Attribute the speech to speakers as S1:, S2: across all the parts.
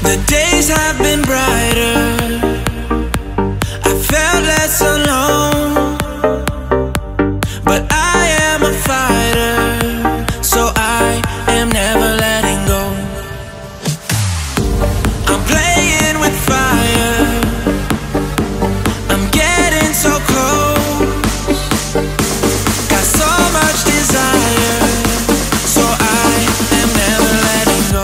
S1: The days have been brighter, I felt less alone, but I am a fighter, so I am never letting go. I'm playing with fire, I'm getting so close, got so much desire, so I am never letting go.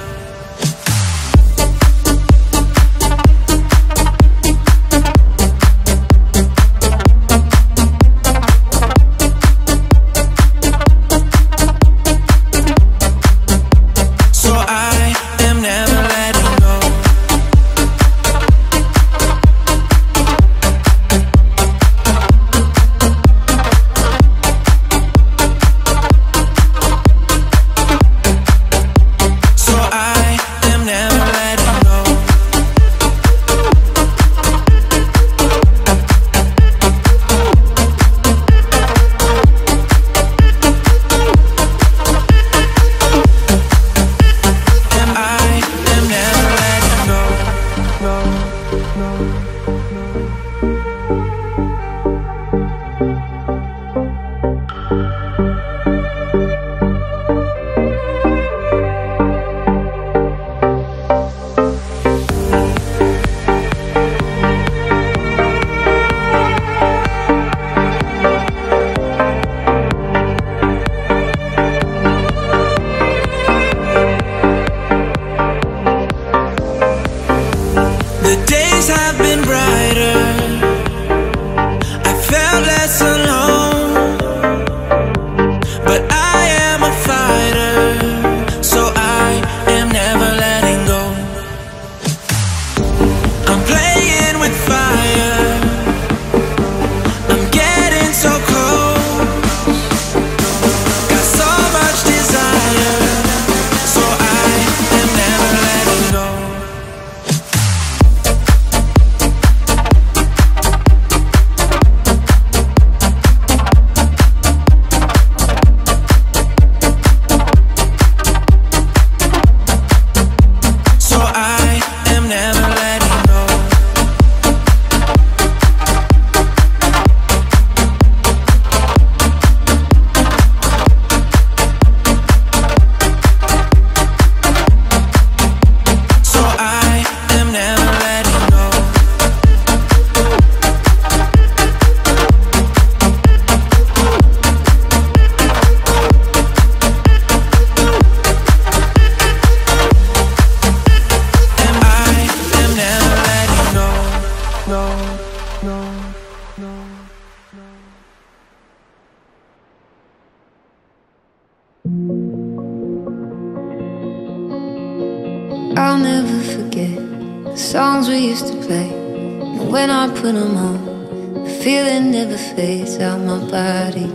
S2: I'll never forget the songs we used to play, and when I put them on, the feeling never fades out my body.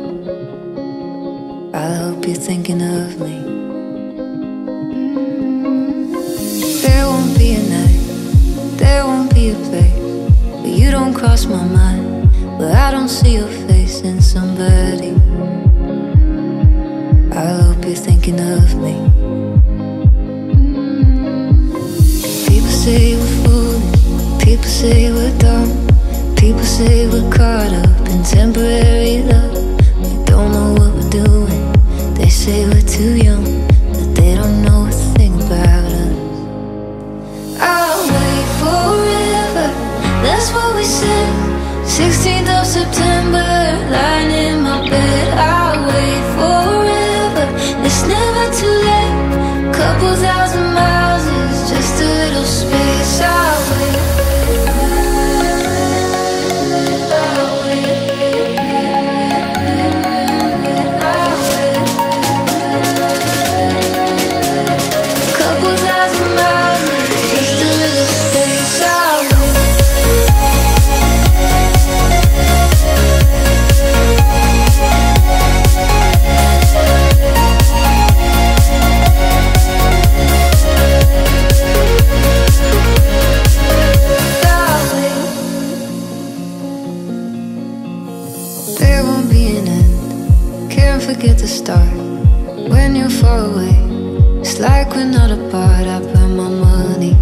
S2: I hope you're thinking of me. There won't be a night, there won't be a place where you don't cross my mind, where I don't see your face in somebody. I hope you're thinking of me. People say we're foolish, people say we're dumb, people say we're caught up in temporary love. We don't know what we're doing, they say we're too young, but they don't know a thing about us. I'll wait forever, that's what we said. 16th of September, lying in my bed. I'll wait forever, it's never too late. Couple thousand miles is just a little space. I'll wait. Forget to start when you're far away. It's like we're not apart. I burn my money,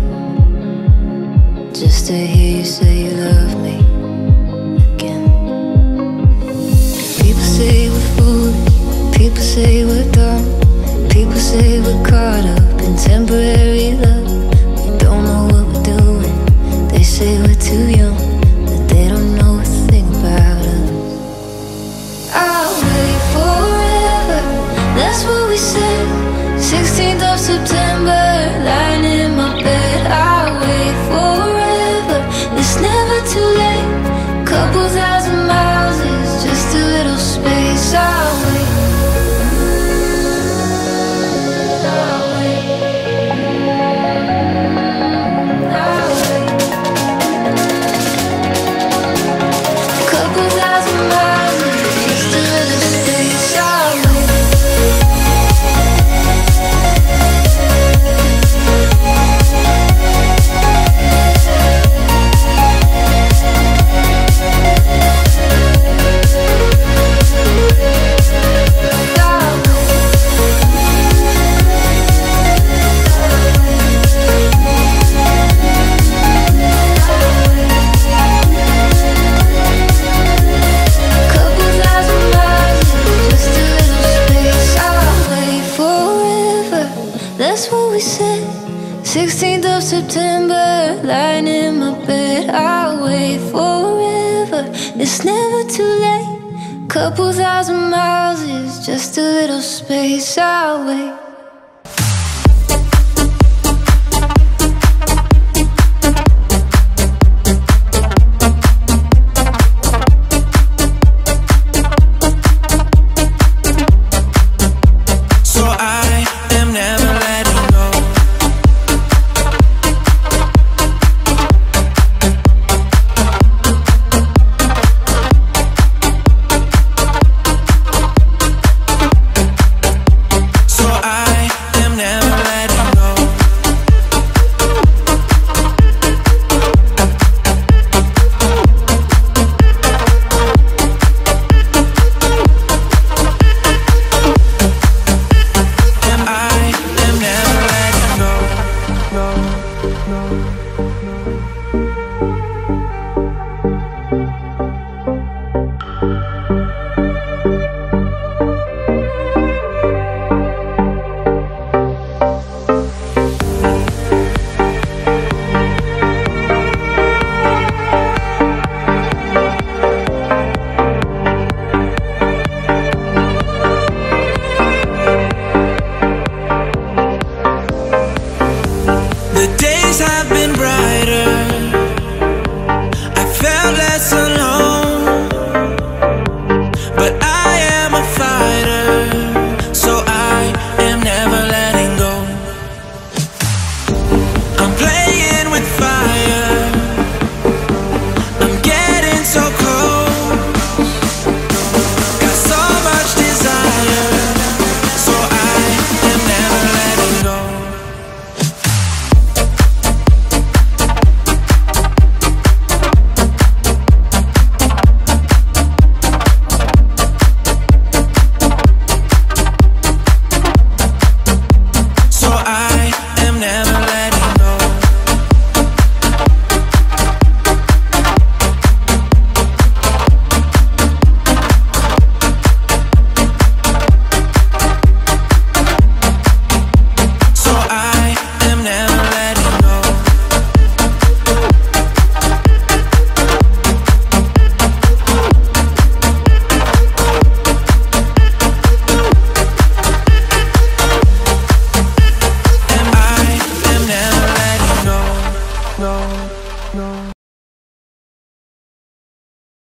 S2: just to hear you say you love me again. People say we're foolish, people say we're dumb, people say we're caught up in temporary love. We don't know what we're doing, they say we're too young, but they don't know a thing about us. I'll wait forever, that's what we said. 16th of September, lying in my bed. I'll wait forever, it's never too late. Couple thousand miles is just a little space. I'll wait. I'll wait. I'll wait. Couple thousand miles is just a little space. I'll wait. That's what we said. 16th of September, lying in my bed. I'll wait forever, it's never too late. Couple thousand miles is just a little space. I'll wait.